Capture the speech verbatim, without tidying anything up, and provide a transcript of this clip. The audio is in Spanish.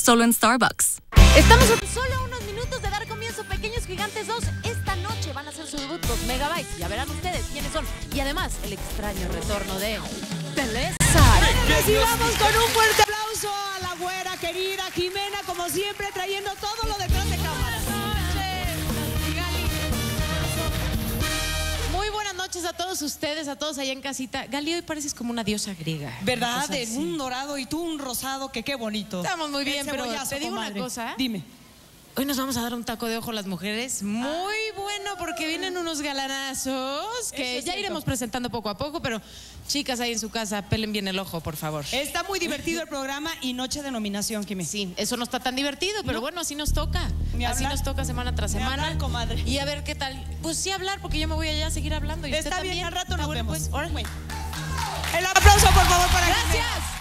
solo en Starbucks. Estamos a solo unos minutos de dar comienzo Pequeños Gigantes dos. Esta noche van a hacer su debut los Megabytes. Ya verán ustedes quiénes son. Y además, el extraño retorno de Telesa. Recibamos con un fuerte aplauso a la güera querida Jimena, como siempre, trayendo todo lo detrás de cámaras. Muy buenas noches a todos ustedes, a todos allá en casita. Gali, hoy pareces como una diosa griega. ¿Verdad? En un dorado y tú un rosado, que qué bonito. Estamos muy bien, pero te digo comadre. una cosa. Dime. Hoy nos vamos a dar un taco de ojo las mujeres. Muy bueno, porque vienen unos galanazos que Eso ya es iremos cierto. presentando poco a poco, pero chicas ahí en su casa, pelen bien el ojo, por favor. Está muy divertido el programa y noche de nominación, Jimé. Sí, eso no está tan divertido, pero No. bueno, así nos toca. Ni Así hablar. nos toca semana tras Ni semana. hablar, comadre. Y a ver qué tal. Pues sí hablar, porque yo me voy allá a seguir hablando. Y Está usted bien, también. al rato Está nos bueno, vemos. pues, órale. El aplauso, por favor, para Jimé. Gracias.